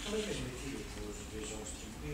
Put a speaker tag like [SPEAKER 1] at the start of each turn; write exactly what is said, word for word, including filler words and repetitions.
[SPEAKER 1] Come è che smetti di produrre dei giorni?